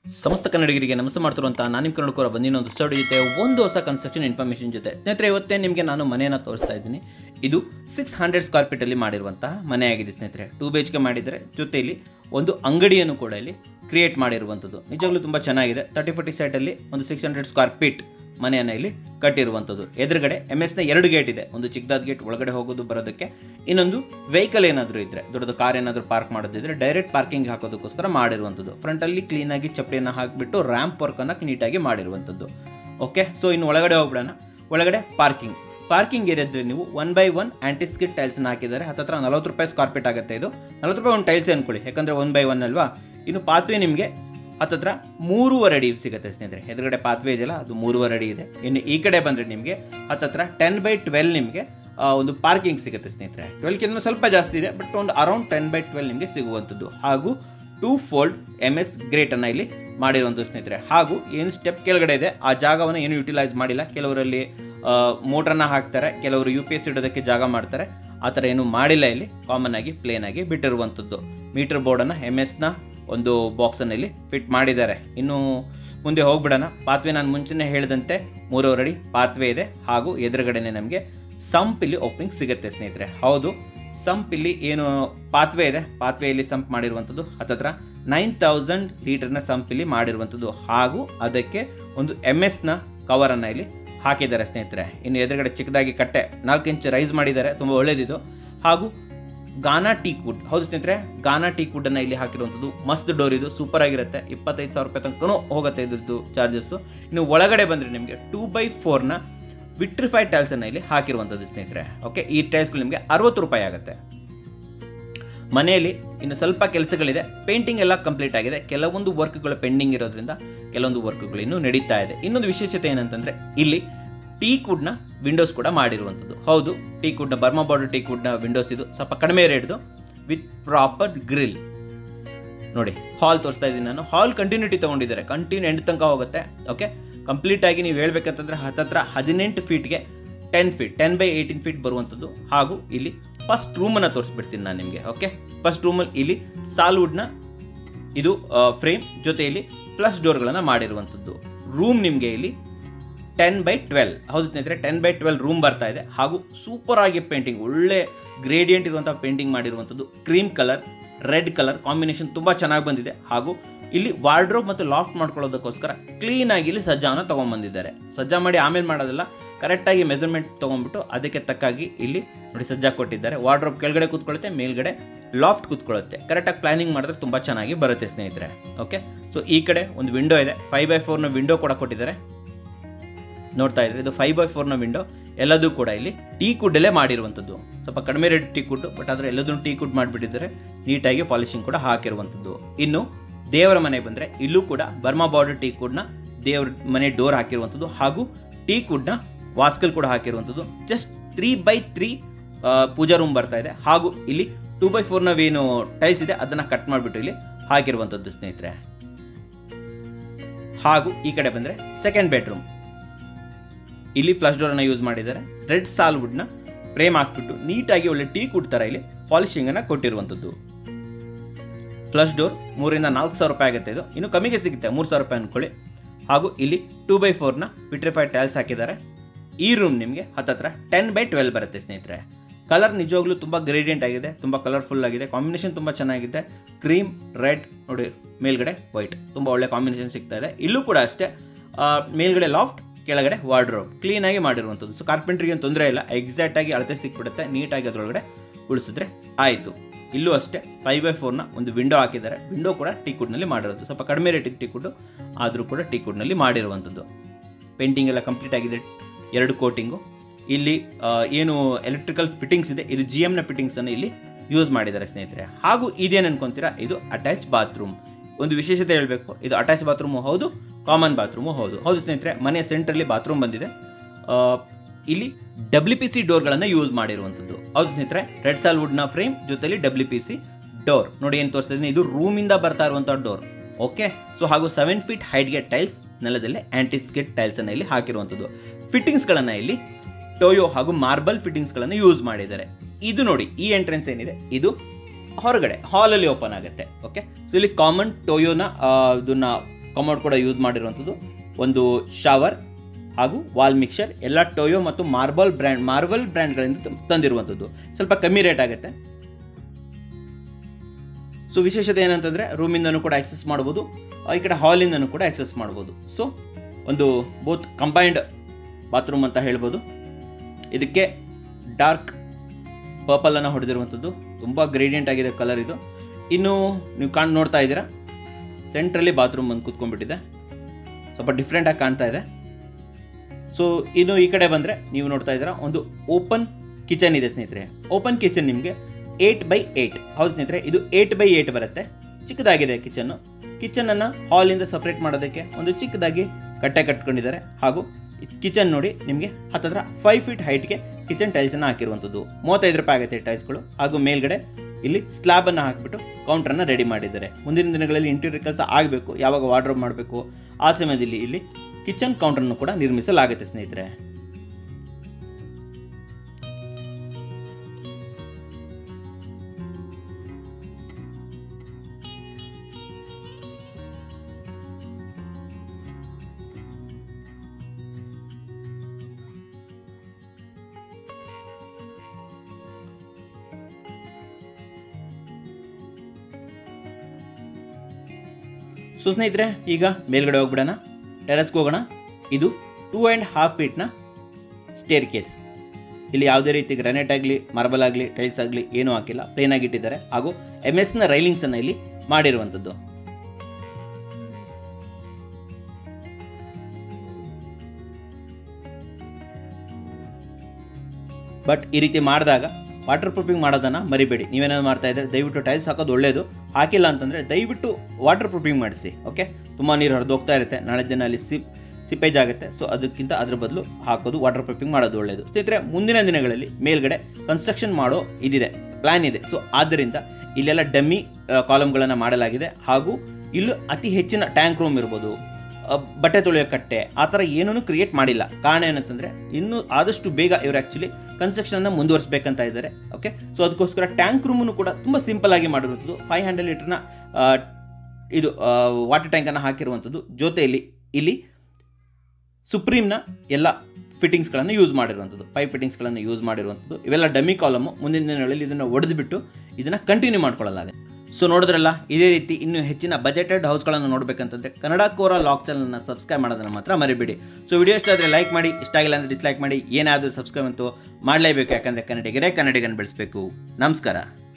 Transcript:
ಸಮಸ್ತ ಕನ್ನಡಿಗರಿಗೆ ನಮಸ್ತೆ ಮಾಡ್ತಿರುವಂಥ ನಾನು ನಿಮ್ಮ ಕನ್ನಡಕರ ಬಂದಿನ ಒಂದು ಸ್ಟಡಿ ಜೊತೆ ಒಂದು ಹೊಸ ಕನ್ಸ್ಟ್ರಕ್ಷನ್ ಇನ್ಫಾರ್ಮೇಷನ್ ಜೊತೆ ಸ್ನೇಹಿತರೆ ಇವತ್ತೇ ನಿಮಗೆ ನಾನು ಮನೆಯನ್ನು ತೋರಿಸ್ತಾ ಇದ್ದೀನಿ. ಇದು 600 ಸ್ಕ್ವೇರ್ ಫೀಟಲ್ಲಿ ಮಾಡಿರುವಂತಹ ಮನೆ ಆಗಿದೆ ಸ್ನೇಹಿತರೆ. 2 BHK ಮಾಡಿದರೆ ಜೊತೆಯಲ್ಲಿ ಒಂದು ಅಂಗಡಿಯನ್ನು ಕೂಡ ಇಲ್ಲಿ ಕ್ರಿಯೇಟ್ ಮಾಡಿರುವಂಥದ್ದು. ನಿಜವಾಗ್ಲೂ ತುಂಬ ಚೆನ್ನಾಗಿದೆ. 30-40 ಸೈಟಲ್ಲಿ ಒಂದು 600 ಸ್ಕ್ವೇರ್ ಫೀಟ್ ಮನೆಯನ್ನು ಇಲ್ಲಿ ಕಟ್ಟಿರುವಂಥದ್ದು. ಎದುರುಗಡೆ MS ನ 2 ಗೇಟ್ ಇದೆ. ಒಂದು ಚಿಕ್ಕದಾದ ಗೇಟ್ ಒಳಗಡೆ ಹೋಗೋದು ಬರೋದಕ್ಕೆ, ಇನ್ನೊಂದು ವೆಹಿಕಲ್ ಏನಾದರೂ ಇದ್ದರೆ ದೊಡ್ಡದು ಕಾರ್ ಏನಾದರೂ ಪಾರ್ಕ್ ಮಾಡೋದಿದ್ರೆ ಡೈರೆಕ್ಟ್ ಪಾರ್ಕಿಂಗ್ ಹಾಕೋದಕ್ಕೋಸ್ಕರ ಮಾಡಿರುವಂಥದ್ದು. ಫ್ರಂಟಲ್ಲಿ ಕ್ಲೀನಾಗಿ ಚಪ್ಪಡಿಯನ್ನು ಹಾಕಿಬಿಟ್ಟು ರ್ಯಾಂಪ್ ವರ್ಕನ್ನು ನೀಟಾಗಿ ಮಾಡಿರುವಂಥದ್ದು. ಓಕೆ, ಸೊ ಇನ್ನು ಒಳಗಡೆ ಹೋಗ್ಬಿಡೋಣ. ಒಳಗಡೆ ಪಾರ್ಕಿಂಗ್ ಏರಿಯಾದಲ್ಲಿ ನೀವು 1x1 ಆಂಟಿಸ್ಕಿಟ್ ಟೈಲ್ಸ್ನ ಹಾಕಿದ್ದಾರೆ. ಹತ್ತಿರ 40 ರೂಪಾಯಿ ಸ್ಕ್ವೇರ್ ಫೀಟ್ ಆಗುತ್ತೆ. ಇದು 40 ರೂಪಾಯಿ ಒಂದು ಟೈಲ್ಸ್ ಅಂದ್ಕೊಳ್ಳಿ, ಯಾಕಂದರೆ 1x1 ಅಲ್ವಾ. ಇನ್ನು ಪಾತ್ವೆ ನಿಮಗೆ ಹತ್ತಿರ 3.5 ಅಡಿ ಸಿಗುತ್ತೆ ಸ್ನೇಹಿತರೆ. ಎದುರುಗಡೆ ಪಾತ್ವೆ ಇದೆಯಲ್ಲ ಅದು 3.5 ಅಡಿ ಇದೆ. ಇನ್ನು ಈ ಕಡೆ ಬಂದರೆ ನಿಮಗೆ ಹತ್ತಿರ 10x12 ನಿಮಗೆ ಒಂದು ಪಾರ್ಕಿಂಗ್ ಸಿಗುತ್ತೆ ಸ್ನೇಹಿತರೆ. 12ಕ್ಕಿಂತ ಸ್ವಲ್ಪ ಜಾಸ್ತಿ ಇದೆ, ಬಟ್ ಒಂದು ಅರೌಂಡ್ 10x12 ನಿಮಗೆ ಸಿಗುವಂಥದ್ದು. ಹಾಗೂ 2 ಫೋಲ್ಡ್ MS ಗ್ರೇಟನ್ನು ಇಲ್ಲಿ ಮಾಡಿರುವಂಥದ್ದು ಸ್ನೇಹಿತರೆ. ಹಾಗೂ ಏನು ಸ್ಟೆಪ್ ಕೆಳಗಡೆ ಇದೆ ಆ ಜಾಗವನ್ನು ಏನು ಯುಟಿಲೈಸ್ ಮಾಡಿಲ್ಲ. ಕೆಲವರಲ್ಲಿ ಮೋಟ್ರನ್ನ ಹಾಕ್ತಾರೆ, ಕೆಲವರು UPS ಇಡೋದಕ್ಕೆ ಜಾಗ ಮಾಡ್ತಾರೆ. ಆ ಥರ ಏನು ಮಾಡಿಲ್ಲ. ಇಲ್ಲಿ ಕಾಮನ್ ಆಗಿ ಪ್ಲೇನ್ ಆಗಿ ಬಿಟ್ಟಿರುವಂಥದ್ದು. ಮೀಟರ್ ಬೋರ್ಡನ್ನು MS ನ ಒಂದು ಬಾಕ್ಸನ್ನು ಇಲ್ಲಿ ಫಿಟ್ ಮಾಡಿದ್ದಾರೆ. ಇನ್ನು ಮುಂದೆ ಹೋಗ್ಬಿಡೋಣ. ಪಾತ್ವೆ ನಾನು ಮುಂಚೆನೇ ಹೇಳಿದಂತೆ 3.5 ಅಡಿ ಪಾತ್ವೆ ಇದೆ. ಹಾಗೂ ಎದುರುಗಡೆನೆ ನಮಗೆ ಸಂಪ್ ಇಲ್ಲಿ ಓಪನಿಂಗ್ ಸಿಗುತ್ತೆ ಸ್ನೇಹಿತರೆ. ಹೌದು, ಸಂಪ್ ಇಲ್ಲಿ ಏನು ಪಾತ್ವೆ ಇದೆ, ಪಾತ್ವೆಯಲ್ಲಿ ಸಂಪ್ ಮಾಡಿರುವಂಥದ್ದು. ಹತ್ತಿರ 9000 ಲೀಟರ್ನ ಸಂಪ್ ಇಲ್ಲಿ ಮಾಡಿರುವಂಥದ್ದು. ಹಾಗೂ ಅದಕ್ಕೆ ಒಂದು MS ನ ಕವರನ್ನು ಇಲ್ಲಿ ಹಾಕಿದ್ದಾರೆ ಸ್ನೇಹಿತರೆ. ಇನ್ನು ಎದುರುಗಡೆ ಚಿಕ್ಕದಾಗಿ ಕಟ್ಟೆ 4 ಇಂಚ್ ರೈಸ್ ಮಾಡಿದ್ದಾರೆ, ತುಂಬ ಒಳ್ಳೇದಿದು. ಹಾಗೂ ಗಾನಾ ಟೀಕ್ ವುಡ್, ಹೌದು ಸ್ನೇಹಿತರೆ, ಗಾನಾ ಟೀಕ್ ವುಡ್ ಅನ್ನು ಇಲ್ಲಿ ಹಾಕಿರುವಂಥದ್ದು. ಮಸ್ತ್ ಡೋರ್ ಇದು, ಸೂಪರ್ ಆಗಿರುತ್ತೆ. 25,000 ರೂಪಾಯಿ ತನಕನೂ ಹೋಗುತ್ತೆ ಇದ್ರದ್ದು ಚಾರ್ಜಸ್ಸು. ಇನ್ನು ಒಳಗಡೆ ಬಂದರೆ ನಿಮಗೆ 2x4 ನ ವಿಟ್ರಿಫೈಡ್ ಟೈಲ್ಸ್ ಅನ್ನು ಇಲ್ಲಿ ಹಾಕಿರುವಂಥದ್ದು ಸ್ನೇಹಿತರೆ. ಓಕೆ, ಈ ಟೈಲ್ಸ್ಗಳು ನಿಮಗೆ 60 ರೂಪಾಯಿ ಆಗುತ್ತೆ. ಮನೆಯಲ್ಲಿ ಇನ್ನು ಸ್ವಲ್ಪ ಕೆಲಸಗಳಿದೆ. ಪೇಂಟಿಂಗ್ ಎಲ್ಲ ಕಂಪ್ಲೀಟ್ ಆಗಿದೆ. ಕೆಲವೊಂದು ವರ್ಕ್ಗಳು ಪೆಂಡಿಂಗ್ ಇರೋದ್ರಿಂದ ಕೆಲವೊಂದು ವರ್ಕ್ಗಳು ಇನ್ನೂ ನಡೀತಾ ಇದೆ. ಇನ್ನೊಂದು ವಿಶೇಷತೆ ಏನಂತಂದರೆ ಇಲ್ಲಿ ಟೀಕ್ ವುಡ್ನ ವಿಂಡೋಸ್ ಕೂಡ ಮಾಡಿರುವಂಥದ್ದು. ಹೌದು, ಟೀಕ್ ವುಡ್ನ ಬರ್ಮಾ ಬಾರ್ಡರ್ ಟೀಕ್ ವುಡ್ನ ವಿಂಡೋಸ್ ಇದು. ಸ್ವಲ್ಪ ಕಡಿಮೆ ರೇಟ್ದು ವಿತ್ ಪ್ರಾಪರ್ ಗ್ರಿಲ್. ನೋಡಿ, ಹಾಲ್ ತೋರಿಸ್ತಾ ಇದ್ದೀನಿ ನಾನು. ಹಾಲ್ ಕಂಟಿನ್ಯೂಟಿ ತೊಗೊಂಡಿದ್ದಾರೆ, ಕಂಟಿನ್ಯೂ ಎಂಡ್ ತನಕ ಹೋಗುತ್ತೆ. ಓಕೆ, ಕಂಪ್ಲೀಟ್ ಆಗಿ ನೀವು ಹೇಳ್ಬೇಕಂತಂದ್ರೆ ಹತ್ತಿರ 18 ಫೀಟ್ಗೆ 10 ಫೀಟ್ 10x18 ಫೀಟ್ ಬರುವಂಥದ್ದು. ಹಾಗೂ ಇಲ್ಲಿ ಫಸ್ಟ್ ರೂಮನ್ನು ತೋರಿಸ್ಬಿಡ್ತೀನಿ ನಾನು ನಿಮಗೆ. ಓಕೆ, ಫಸ್ಟ್ ರೂಮಲ್ಲಿ ಇಲ್ಲಿ ಸಾಲ್ವುಡ್ನ ಇದು ಫ್ರೇಮ್ ಜೊತೆಯಲ್ಲಿ ಫ್ಲಶ್ ಡೋರ್ಗಳನ್ನು ಮಾಡಿರುವಂಥದ್ದು. ರೂಮ್ ನಿಮಗೆ ಇಲ್ಲಿ 10x12, ಹೌದು ಸ್ನೇಹಿತರೆ, 10x12 ರೂಮ್ ಬರ್ತಾ ಇದೆ. ಹಾಗೂ ಸೂಪರ್ ಆಗಿ ಪೇಂಟಿಂಗ್, ಒಳ್ಳೆ ಗ್ರೇಡಿಯಂಟ್ ಇರುವಂಥ ಪೇಂಟಿಂಗ್ ಮಾಡಿರುವಂಥದ್ದು. Cream colour, red colour combination ತುಂಬ ಚೆನ್ನಾಗಿ ಬಂದಿದೆ. ಹಾಗೂ ಇಲ್ಲಿ ವಾರ್ಡ್ರೋಬ್ ಮತ್ತು ಲಾಫ್ಟ್ ಮಾಡ್ಕೊಳ್ಳೋದಕ್ಕೋಸ್ಕರ ಕ್ಲೀನಾಗಿ ಇಲ್ಲಿ ಸಜ್ಜಾವನ್ನು ತೊಗೊಂಡ್ಬಂದಿದ್ದಾರೆ. ಸಜ್ಜಾ ಮಾಡಿ ಆಮೇಲೆ ಮಾಡೋದಲ್ಲ, ಕರೆಕ್ಟಾಗಿ ಮೆಜರ್ಮೆಂಟ್ ತೊಗೊಂಡ್ಬಿಟ್ಟು ಅದಕ್ಕೆ ತಕ್ಕಾಗಿ ಇಲ್ಲಿ ನೋಡಿ ಸಜ್ಜಾ ಕೊಟ್ಟಿದ್ದಾರೆ. ವಾರ್ಡ್ರೋಬ್ ಕೆಳಗಡೆ ಕೂತ್ಕೊಳ್ಳುತ್ತೆ, ಮೇಲ್ಗಡೆ ಲಾಫ್ಟ್ ಕೂತ್ಕೊಳ್ಳುತ್ತೆ. ಕರೆಕ್ಟಾಗಿ ಪ್ಲಾನಿಂಗ್ ಮಾಡಿದ್ರೆ ತುಂಬ ಚೆನ್ನಾಗಿ ಬರುತ್ತೆ ಸ್ನೇಹಿತರೆ. ಓಕೆ, ಸೊ ಈ ಕಡೆ ಒಂದು ವಿಂಡೋ ಇದೆ. 5x4 ನ ವಿಂಡೋ ಕೂಡ ಕೊಟ್ಟಿದ್ದಾರೆ. ನೋಡ್ತಾ ಇದ್ರೆ ಇದು 5x4 ನ ವಿಂಡೋ. ಎಲ್ಲದೂ ಕೂಡ ಇಲ್ಲಿ ಟೀಕ್ ವುಡ್ಡಲ್ಲೇ ಮಾಡಿರುವಂಥದ್ದು. ಸ್ವಲ್ಪ ಕಡಿಮೆ ರೇಟ್ ಟೀಕ್ ವುಡ್, ಬಟ್ ಆದರೆ ಎಲ್ಲದನ್ನು ಟೀಕ್ ವುಡ್ ಮಾಡಿಬಿಟ್ಟಿದ್ದಾರೆ. ನೀಟಾಗಿ ಪಾಲಿಶಿಂಗ್ ಕೂಡ ಹಾಕಿರುವಂಥದ್ದು. ಇನ್ನು ದೇವರ ಮನೆ ಬಂದರೆ ಇಲ್ಲೂ ಕೂಡ ಬರ್ಮಾ ಬಾರ್ಡರ್ ಟೀಕ್ ವುಡ್ನ ದೇವರ ಮನೆ ಡೋರ್ ಹಾಕಿರುವಂಥದ್ದು. ಹಾಗೂ ಟೀಕ್ ವುಡ್ನ ವಾಸ್ಕಲ್ ಕೂಡ ಹಾಕಿರುವಂಥದ್ದು. ಜಸ್ಟ್ 3x3 ಪೂಜಾ ರೂಮ್ ಬರ್ತಾ ಇದೆ. ಹಾಗೂ ಇಲ್ಲಿ 2x4 ನವೇನು ಟೈಲ್ಸ್ ಇದೆ ಅದನ್ನು ಕಟ್ ಮಾಡಿಬಿಟ್ಟು ಇಲ್ಲಿ ಹಾಕಿರುವಂಥದ್ದು ಸ್ನೇಹಿತರೆ. ಹಾಗೂ ಈ ಕಡೆ ಬಂದರೆ ಸೆಕೆಂಡ್ ಬೆಡ್ರೂಮ್. ಇಲ್ಲಿ ಫ್ಲಶ್ ಡೋರನ್ನು ಯೂಸ್ ಮಾಡಿದ್ದಾರೆ. ರೆಡ್ ಸಾಲ್ವುಡ್ನ ಫ್ರೇಮ್ ಹಾಕ್ಬಿಟ್ಟು ನೀಟಾಗಿ ಒಳ್ಳೆ ಟೀಕ್ ವುಡ್ ಥರ ಇಲ್ಲಿ ಪಾಲಿಶಿಂಗನ್ನು ಕೊಟ್ಟಿರುವಂಥದ್ದು. ಫ್ಲಶ್ ಡೋರ್ 3,000-4,000 ರೂಪಾಯಿ ಆಗುತ್ತೆ. ಇದು ಇನ್ನು ಕಮ್ಮಿಗೆ ಸಿಗುತ್ತೆ, 3,000 ರೂಪಾಯಿ ಅಂದ್ಕೊಳ್ಳಿ. ಹಾಗೂ ಇಲ್ಲಿ 2x4 ನ ವಿಟ್ರಿಫೈಡ್ ಟೈಲ್ಸ್ ಹಾಕಿದ್ದಾರೆ. ಈ ರೂಮ್ ನಿಮಗೆ ಹತ್ತಿರ 10x12 ಬರುತ್ತೆ ಸ್ನೇಹಿತರೆ. ಕಲರ್ ನಿಜವಾಗ್ಲೂ ತುಂಬ ಗ್ರೇಡಿಯಂಟ್ ಆಗಿದೆ, ತುಂಬ ಕಲರ್ಫುಲ್ ಆಗಿದೆ. ಕಾಂಬಿನೇಷನ್ ತುಂಬ ಚೆನ್ನಾಗಿದೆ. ಕ್ರೀಮ್, ರೆಡ್, ನೋಡಿ ಮೇಲ್ಗಡೆ ವೈಟ್, ತುಂಬ ಒಳ್ಳೆ ಕಾಂಬಿನೇಷನ್ ಸಿಗ್ತಾ ಇದೆ. ಇಲ್ಲೂ ಕೂಡ ಅಷ್ಟೇ, ಮೇಲ್ಗಡೆ ಲಾಫ್ಟ್, ಕೆಳಗಡೆ ವಾರ್ಡ್ರೋಬ್ ಕ್ಲೀನಾಗಿ ಮಾಡಿರುವಂಥದ್ದು. ಸೊ ಕಾರ್ಪೆಂಟ್ರಿಗೆ ಏನು ತೊಂದರೆ ಇಲ್ಲ, ಎಕ್ಸಾಕ್ಟಾಗಿ ಅಳತೆ ಸಿಕ್ಬಿಡುತ್ತೆ. ನೀಟಾಗಿ ಅದರೊಳಗಡೆ ಉಳಿಸಿದ್ರೆ ಆಯಿತು. ಇಲ್ಲೂ ಅಷ್ಟೇ 5x4 ನ ಒಂದು ವಿಂಡೋ ಹಾಕಿದ್ದಾರೆ. ವಿಂಡೋ ಕೂಡ ಟೀಕ್ ವುಡ್ನಲ್ಲಿ ಮಾಡಿರೋದು. ಸ್ವಲ್ಪ ಕಡಿಮೆ ರೇಟಿಗೆ ಟೀಕ್ ವುಡ್ ಆದರೂ ಕೂಡ ಟೀಕ್ ವುಡ್ನಲ್ಲಿ ಮಾಡಿರುವಂಥದ್ದು. ಪೇಂಟಿಂಗ್ ಎಲ್ಲ ಕಂಪ್ಲೀಟ್ ಆಗಿದೆ, 2 ಕೋಟಿಂಗು. ಇಲ್ಲಿ ಏನು ಎಲೆಕ್ಟ್ರಿಕಲ್ ಫಿಟ್ಟಿಂಗ್ಸ್ ಇದೆ, ಇದು GM ನ ಫಿಟ್ಟಿಂಗ್ಸನ್ನು ಇಲ್ಲಿ ಯೂಸ್ ಮಾಡಿದ್ದಾರೆ ಸ್ನೇಹಿತರೆ. ಹಾಗೂ ಇದೇನು ಅನ್ಕೊಂತೀರಾ, ಇದು ಅಟ್ಯಾಚ್ ಬಾತ್ರೂಮ್. ಒಂದು ವಿಶೇಷತೆ ಹೇಳಬೇಕು, ಇದು ಅಟ್ಯಾಚ್ ಬಾತ್ರೂಮು ಹೌದು, ಕಾಮನ್ ಬಾತ್ರೂಮು ಹೌದು. ಹೌದು ಸ್ನೇಹಿತರೆ, ಮನೆಯ ಸೆಂಟ್ರಲ್ಲಿ ಬಾತ್ರೂಮ್ ಬಂದಿದೆ. ಇಲ್ಲಿ WPC ಡೋರ್ಗಳನ್ನು ಯೂಸ್ ಮಾಡಿರುವಂಥದ್ದು. ಹೌದು ಸ್ನೇಹಿತರೆ, ರೆಡ್ ಸಾಲ್ವುಡ್ನ ಫ್ರೇಮ್ ಜೊತೆಲಿ WPC ಡೋರ್. ನೋಡಿ ಏನು ತೋರಿಸ್ತಾ ಇದ್ದೀನಿ, ಇದು ರೂಮಿಂದ ಬರ್ತಾ ಇರುವಂಥ ಡೋರ್. ಓಕೆ, ಸೊ ಹಾಗೂ 7 ಫೀಟ್ ಹೈಟ್ಗೆ ಟೈಲ್ಸ್, ನೆಲದಲ್ಲಿ ಆಂಟಿಸ್ಕಿಟ್ ಟೈಲ್ಸನ್ನು ಇಲ್ಲಿ ಹಾಕಿರುವಂಥದ್ದು. ಫಿಟ್ಟಿಂಗ್ಸ್ಗಳನ್ನು ಇಲ್ಲಿ ಟೋಯೋ ಹಾಗೂ ಮಾರ್ಬಲ್ ಫಿಟ್ಟಿಂಗ್ಸ್ಗಳನ್ನು ಯೂಸ್ ಮಾಡಿದ್ದಾರೆ. ಇದು ನೋಡಿ, ಈ ಎಂಟ್ರೆನ್ಸ್ ಏನಿದೆ ಇದು ಹೊರಗಡೆ ಹಾಲಲ್ಲಿ ಓಪನ್ ಆಗುತ್ತೆ. ಓಕೆ, ಸೊ ಇಲ್ಲಿ ಕಾಮನ್ ಟೋಯೋನ ಇದನ್ನ ಕಮೋಡ್ ಕೂಡ ಯೂಸ್ ಮಾಡಿರುವಂಥದ್ದು, ಒಂದು ಶವರ್ ಹಾಗೂ ವಾಲ್ ಮಿಕ್ಸರ್ ಎಲ್ಲ ಟೊಯೋ ಮತ್ತು ಮಾರ್ಬಲ್ ಬ್ರ್ಯಾಂಡ್ಗಳಿಂದ ತಂದಿರುವಂಥದ್ದು. ಸ್ವಲ್ಪ ಕಮ್ಮಿ ರೇಟ್ ಆಗುತ್ತೆ. ಸೊ ವಿಶೇಷತೆ ಏನಂತಂದರೆ ರೂಮಿಂದನೂ ಕೂಡ ಆಕ್ಸೆಸ್ ಮಾಡ್ಬೋದು, ಈ ಕಡೆ ಹಾಲಿಂದನೂ ಕೂಡ ಆಕ್ಸೆಸ್ ಮಾಡ್ಬೋದು. ಸೊ ಒಂದು ಬೋತ್ ಕಂಬೈನ್ಡ್ ಬಾತ್ರೂಮ್ ಅಂತ ಹೇಳ್ಬೋದು. ಇದಕ್ಕೆ ಡಾರ್ಕ್ ಪರ್ಪಲನ್ನು ಹೊಡೆದಿರುವಂಥದ್ದು, ತುಂಬ ಗ್ರೇಡಿಯಂಟ್ ಆಗಿದೆ ಕಲರ್ ಇದು. ಇನ್ನು ನೀವು ನೋಡ್ತಾ ಇದ್ದೀರಾ ಸೆಂಟ್ರಲ್ಲಿ ಬಾತ್ರೂಮ್ ಬಂದು ಕೂತ್ಕೊಂಡ್ಬಿಟ್ಟಿದೆ, ಸ್ವಲ್ಪ ಡಿಫ್ರೆಂಟಾಗಿ ಕಾಣ್ತಾ ಇದೆ. ಸೊ ಇನ್ನು ಈ ಕಡೆ ಬಂದರೆ ನೀವು ನೋಡ್ತಾ ಇದ್ದೀರಾ ಒಂದು ಓಪನ್ ಕಿಚನ್ ಇದೆ ಸ್ನೇಹಿತರೆ. ಓಪನ್ ಕಿಚನ್ ನಿಮಗೆ 8x8, ಹೌದು ಸ್ನೇಹಿತರೆ, ಇದು 8x8 ಬರುತ್ತೆ. ಚಿಕ್ಕದಾಗಿದೆ ಕಿಚನನ್ನು ಹಾಲಿಂದ ಸಪ್ರೇಟ್ ಮಾಡೋದಕ್ಕೆ ಒಂದು ಚಿಕ್ಕದಾಗಿ ಕಟ್ಟೆ ಕಟ್ಕೊಂಡಿದ್ದಾರೆ. ಹಾಗೂ ಕಿಚನ್ ನೋಡಿ ನಿಮಗೆ ಹತ್ತಿರ 5 ಫೀಟ್ ಹೈಟ್ಗೆ ಕಿಚನ್ ಟೈಲ್ಸನ್ನು ಹಾಕಿರುವಂಥದ್ದು. 35 ರೂಪಾಯಿ ಆಗುತ್ತೆ ಟೈಲ್ಸ್ಗಳು. ಹಾಗೂ ಮೇಲ್ಗಡೆ ಇಲ್ಲಿ ಸ್ಲ್ಯಾಬನ್ನು ಹಾಕಿಬಿಟ್ಟು ಕೌಂಟ್ರನ್ನು ರೆಡಿ ಮಾಡಿದ್ದಾರೆ. ಮುಂದಿನ ದಿನಗಳಲ್ಲಿ ಇಂಟೀರಿಯರ್ ಕೆಲಸ ಆಗಬೇಕು, ಯಾವಾಗ ವಾರ್ಡ್ರೋಬ್ ಮಾಡಬೇಕು ಆ ಸಮಯದಲ್ಲಿ ಇಲ್ಲಿ ಕಿಚನ್ ಕೌಂಟರನ್ನು ಕೂಡ ನಿರ್ಮಿಸಲಾಗುತ್ತೆ ಸ್ನೇಹಿತರೆ. ಸೊ ಸ್ನೇಹಿತರೆ, ಈಗ ಮೇಲ್ಗಡೆ ಹೋಗ್ಬಿಡೋಣ, ಟೆರೆಸ್ಗೆ ಹೋಗೋಣ. ಇದು 2.5 ಫೀಟ್ನ ಸ್ಟೇರ್ ಕೇಸ್. ಇಲ್ಲಿ ಯಾವುದೇ ರೀತಿ ಗ್ರಾನೈಟ್ ಆಗಲಿ, ಮಾರ್ಬಲ್ ಆಗಲಿ, ಟೈಲ್ಸ್ ಆಗಲಿ ಏನೂ ಹಾಕಿಲ್ಲ, ಪ್ಲೇನ್ ಆಗಿ ಇಟ್ಟಿದ್ದಾರೆ. ಹಾಗೂ MS ರೈಲಿಂಗ್ಸನ್ನು ಇಲ್ಲಿ ಮಾಡಿರುವಂಥದ್ದು. ಬಟ್ ಈ ರೀತಿ ಮಾಡಿದಾಗ ವಾಟರ್ ಪ್ರೂಫಿಂಗ್ ಮಾಡೋದನ್ನು ಮರಿಬೇಡಿ. ನೀವೇನಾದ್ರು ಮಾಡ್ತಾ ಇದ್ದರೆ ದಯವಿಟ್ಟು ಟೈಲ್ಸ್ ಹಾಕೋದು ಒಳ್ಳೆಯದು. ಹಾಕಿಲ್ಲ ಅಂತಂದರೆ ದಯವಿಟ್ಟು ವಾಟರ್ ಪ್ರೂಫಿಂಗ್ ಮಾಡಿಸಿ. ಓಕೆ, ತುಂಬ ನೀರು ಹರಿದು ಹೋಗ್ತಾ ಇರುತ್ತೆ, ನಾಳೆ ದಿನ ಅಲ್ಲಿ ಸಿಪೇಜ್ ಆಗುತ್ತೆ. ಸೊ ಅದಕ್ಕಿಂತ ಅದ್ರ ಬದಲು ಹಾಕೋದು, ವಾಟರ್ ಪ್ರೂಫಿಂಗ್ ಮಾಡೋದು ಒಳ್ಳೆಯದು. ಸ್ನೇಹಿತರೆ, ಮುಂದಿನ ದಿನಗಳಲ್ಲಿ ಮೇಲ್ಗಡೆ ಕನ್ಸ್ಟ್ರಕ್ಷನ್ ಮಾಡೋ ಪ್ಲ್ಯಾನ್ ಇದೆ. ಸೊ ಆದ್ದರಿಂದ ಇಲ್ಲೆಲ್ಲ ಡಮ್ಮಿ ಕಾಲಮ್ಗಳನ್ನು ಮಾಡಲಾಗಿದೆ. ಹಾಗೂ ಇಲ್ಲೂ ಅತಿ ಹೆಚ್ಚಿನ ಟ್ಯಾಂಕ್ ರೂಮ್ ಇರ್ಬೋದು, ಬಟ್ಟೆ ತೊಳೆಯೋ ಕಟ್ಟೆ, ಆ ಥರ ಏನೂ ಕ್ರಿಯೇಟ್ ಮಾಡಿಲ್ಲ. ಕಾರಣ ಏನಂತಂದರೆ ಇನ್ನೂ ಆದಷ್ಟು ಬೇಗ ಇವರು ಆ್ಯಕ್ಚುಲಿ ಕನ್ಸ್ಟ್ರಕ್ಷನ್ನ ಮುಂದುವರಿಸಬೇಕಂತ ಇದ್ದಾರೆ. ಓಕೆ, ಸೊ ಅದಕ್ಕೋಸ್ಕರ ಟ್ಯಾಂಕ್ ರೂಮನ್ನು ಕೂಡ ತುಂಬ ಸಿಂಪಲ್ ಆಗಿ ಮಾಡಿರುವಂಥದ್ದು. 500 ಲೀಟರ್ನ ಇದು ವಾಟರ್ ಟ್ಯಾಂಕನ್ನು ಹಾಕಿರುವಂಥದ್ದು. ಜೊತೆಯಲ್ಲಿ ಇಲ್ಲಿ ಸುಪ್ರೀಮ್ನ ಎಲ್ಲ ಫಿಟ್ಟಿಂಗ್ಸ್ಗಳನ್ನು ಯೂಸ್ ಮಾಡಿರುವಂಥದ್ದು, ಪೈಪ್ ಫಿಟ್ಟಿಂಗ್ಸ್ಗಳನ್ನು ಯೂಸ್ ಮಾಡಿರುವಂಥದ್ದು. ಇವೆಲ್ಲ ಡಮ್ಮಿ ಕಾಲಮು. ಮುಂದಿನ ದಿನಗಳಲ್ಲಿ ಇದನ್ನು ಒಡೆದುಬಿಟ್ಟು ಇದನ್ನು ಕಂಟಿನ್ಯೂ ಮಾಡ್ಕೊಳ್ಳಲಾಗಿದೆ. ಸೊ ನೋಡಿದ್ರಲ್ಲ, ಇದೇ ರೀತಿ ಇನ್ನೂ ಹೆಚ್ಚಿನ ಬಜೆಟೆಡ್ ಹೌಸ್ಗಳನ್ನು ನೋಡಬೇಕಂತಂದರೆ ಕನ್ನಡ ಕೋರ ಲಾಗ್ ಚಾನಲ್ನ ಸಬ್ಸ್ಕ್ರೈಬ್ ಮಾಡೋದನ್ನು ಮಾತ್ರ ಮರಿಬೇಡಿ. ಸೊ ವಿಡಿಯೋ ಇಷ್ಟ ಆದರೆ ಲೈಕ್ ಮಾಡಿ, ಇಷ್ಟ ಆಗಿಲ್ಲ ಅಂದರೆ ಡಿಸ್ಲೈಕ್ ಮಾಡಿ. ಏನಾದರೂ ಸಬ್ಸ್ಕ್ರೈಬ್ ಅಂತೂ ಮಾಡಲೇಬೇಕು, ಯಾಕಂದರೆ ಕನ್ನಡಿಗರೇ ಕನ್ನಡಿಗನ ಬೆಳೆಸಬೇಕು. ನಮಸ್ಕಾರ.